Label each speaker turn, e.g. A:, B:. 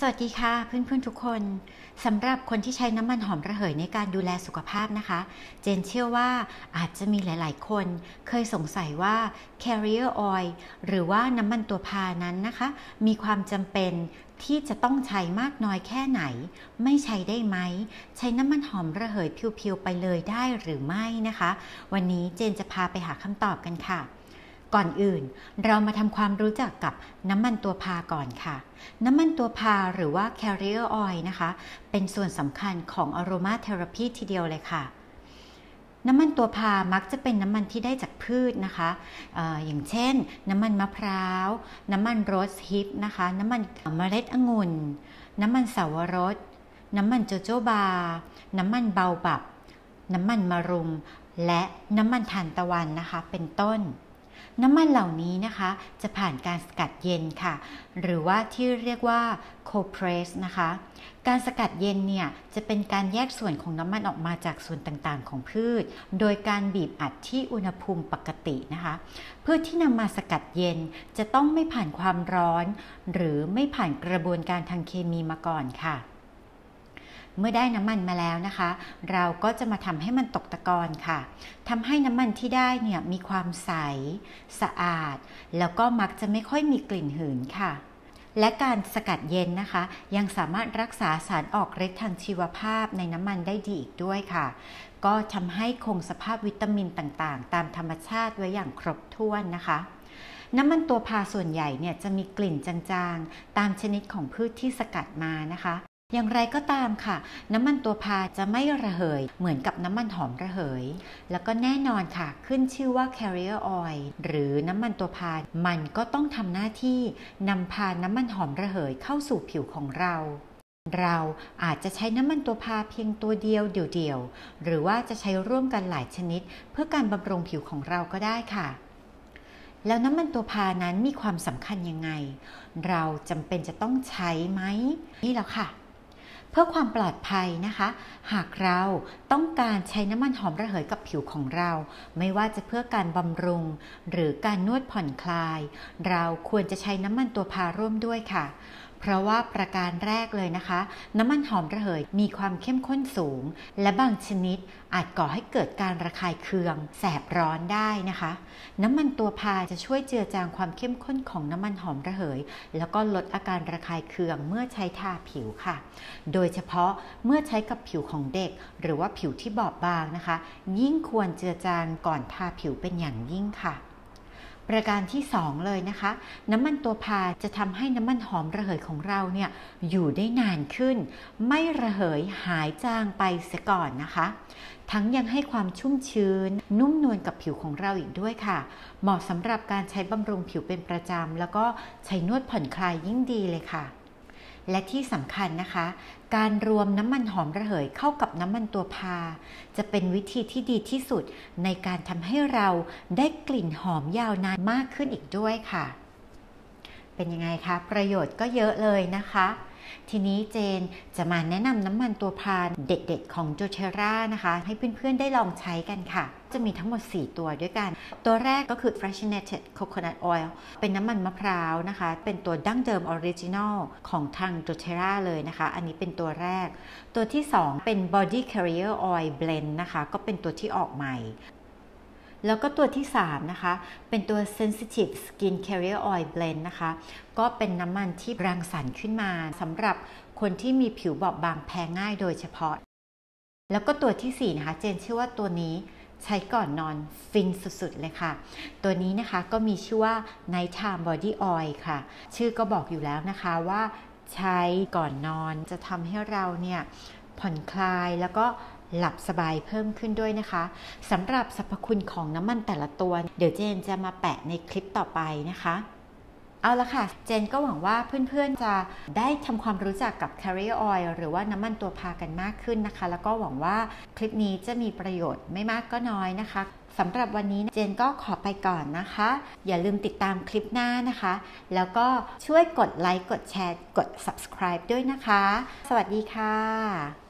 A: สวัสดีค่ะเพื่อนๆทุกคนสำหรับคนที่ใช้น้ำมันหอมระเหยในการดูแลสุขภาพนะคะเจนเชื่อว่าอาจจะมีหลายๆคนเคยสงสัยว่า Carrier Oil หรือว่าน้ำมันตัวพานั้นนะคะมีความจำเป็นที่จะต้องใช้มากน้อยแค่ไหนไม่ใช้ได้ไหมใช้น้ำมันหอมระเหยเพียวๆไปเลยได้หรือไม่นะคะวันนี้เจนจะพาไปหาคำตอบกันค่ะก่อนอื่นเรามาทำความรู้จักกับน้ำมันตัวพาก่อนค่ะน้ำมันตัวพาหรือว่า Carrier Oil นะคะเป็นส่วนสำคัญของ Aroma Therapy ทีเดียวเลยค่ะน้ำมันตัวพามักจะเป็นน้ำมันที่ได้จากพืชนะคะอย่างเช่นน้ำมันมะพร้าวน้ำมันโรสฮิปนะคะน้ำมันเมล็ดองุ่นน้ำมันสาวรสน้ำมันโจโจบาน้ำมันเบาบับน้ำมันมะรุมและน้ำมันทานตะวันนะคะเป็นต้นน้ำมันเหล่านี้นะคะจะผ่านการสกัดเย็นค่ะหรือว่าที่เรียกว่า cold press นะคะการสกัดเย็นเนี่ยจะเป็นการแยกส่วนของน้ำมันออกมาจากส่วนต่างๆของพืชโดยการบีบอัดที่อุณหภูมิปกตินะคะพืชที่นำมาสกัดเย็นจะต้องไม่ผ่านความร้อนหรือไม่ผ่านกระบวนการทางเคมีมาก่อนค่ะเมื่อได้น้ำมันมาแล้วนะคะเราก็จะมาทำให้มันตกตะกอนค่ะทำให้น้ำมันที่ได้เนี่ยมีความใสสะอาดแล้วก็มักจะไม่ค่อยมีกลิ่นหืนค่ะและการสกัดเย็นนะคะยังสามารถรักษาสารออกฤทธิ์ทางชีวภาพในน้ำมันได้ดีอีกด้วยค่ะก็ทำให้คงสภาพวิตามินต่างๆตามธรรมชาติไว้อย่างครบถ้วนนะคะน้ำมันตัวพาส่วนใหญ่เนี่ยจะมีกลิ่นจางๆตามชนิดของพืชที่สกัดมานะคะอย่างไรก็ตามค่ะน้ำมันตัวพาจะไม่ระเหยเหมือนกับน้ำมันหอมระเหยแล้วก็แน่นอนค่ะขึ้นชื่อว่า Carrier Oil หรือน้ำมันตัวพามันก็ต้องทำหน้าที่นำพาน้ำมันหอมระเหยเข้าสู่ผิวของเราอาจจะใช้น้ำมันตัวพาเพียงตัวเดียวเดี่ยวๆหรือว่าจะใช้ร่วมกันหลายชนิดเพื่อการบำรุงผิวของเราก็ได้ค่ะแล้วน้ำมันตัวพานั้นมีความสำคัญยังไงเราจำเป็นจะต้องใช้ไหมนี่แล้วค่ะเพื่อความปลอดภัยนะคะหากเราต้องการใช้น้ำมันหอมระเหยกับผิวของเราไม่ว่าจะเพื่อการบำรุงหรือการนวดผ่อนคลายเราควรจะใช้น้ำมันตัวพาร่วมด้วยค่ะเพราะว่าประการแรกเลยนะคะน้ำมันหอมระเหยมีความเข้มข้นสูงและบางชนิดอาจก่อให้เกิดการระคายเคืองแสบร้อนได้นะคะน้ำมันตัวพาจะช่วยเจือจางความเข้มข้นของน้ำมันหอมระเหยแล้วก็ลดอาการระคายเคืองเมื่อใช้ทาผิวค่ะโดยเฉพาะเมื่อใช้กับผิวของเด็กหรือว่าผิวที่บอบบางนะคะยิ่งควรเจือจางก่อนทาผิวเป็นอย่างยิ่งค่ะประการที่2เลยนะคะน้ำมันตัวพาจะทำให้น้ำมันหอมระเหยของเราเนี่ยอยู่ได้นานขึ้นไม่ระเหยหายจางไปเสียก่อนนะคะทั้งยังให้ความชุ่มชื้นนุ่มนวลกับผิวของเราอีกด้วยค่ะเหมาะสำหรับการใช้บำรุงผิวเป็นประจำแล้วก็ใช้นวดผ่อนคลายยิ่งดีเลยค่ะและที่สำคัญนะคะการรวมน้ำมันหอมระเหยเข้ากับน้ำมันตัวพาจะเป็นวิธีที่ดีที่สุดในการทำให้เราได้กลิ่นหอมยาวนานมากขึ้นอีกด้วยค่ะเป็นยังไงคะประโยชน์ก็เยอะเลยนะคะทีนี้เจนจะมาแนะนำน้ำมันตัวพาเด็ดๆของ doTERRA นะคะให้เพื่อนๆได้ลองใช้กันค่ะจะมีทั้งหมด4ตัวด้วยกันตัวแรกก็คือ Fractionated Coconut Oil เป็นน้ำมันมะพร้าวนะคะเป็นตัวดั้งเดิมออริจินอลของทาง doTERRA เลยนะคะอันนี้เป็นตัวแรกตัวที่2เป็น Body Carrier Oil Blend นะคะก็เป็นตัวที่ออกใหม่แล้วก็ตัวที่3นะคะเป็นตัว Sensitive Skin Carrier Oil Blend นะคะก็เป็นน้ำมันที่รังสรรค์ขึ้นมาสำหรับคนที่มีผิวบอบบางแพ้ง่ายโดยเฉพาะแล้วก็ตัวที่4นะคะเจนเชื่อว่าตัวนี้ใช้ก่อนนอนฟินสุดๆเลยค่ะตัวนี้นะคะก็มีชื่อว่า Nighttime Body Oil ค่ะชื่อก็บอกอยู่แล้วนะคะว่าใช้ก่อนนอนจะทำให้เราเนี่ยผ่อนคลายแล้วก็หลับสบายเพิ่มขึ้นด้วยนะคะสำหรับสรรพคุณของน้ำมันแต่ละตัวเดี๋ยวเจนจะมาแปะในคลิปต่อไปนะคะเอาละค่ะเจนก็หวังว่าเพื่อนๆจะได้ทำความรู้จักกับ Carrier Oil หรือว่าน้ำมันตัวพากันมากขึ้นนะคะแล้วก็หวังว่าคลิปนี้จะมีประโยชน์ไม่มากก็น้อยนะคะสำหรับวันนี้เจนก็ขอไปก่อนนะคะอย่าลืมติดตามคลิปหน้านะคะแล้วก็ช่วยกดไลค์กดแชร์กด subscribe ด้วยนะคะสวัสดีค่ะ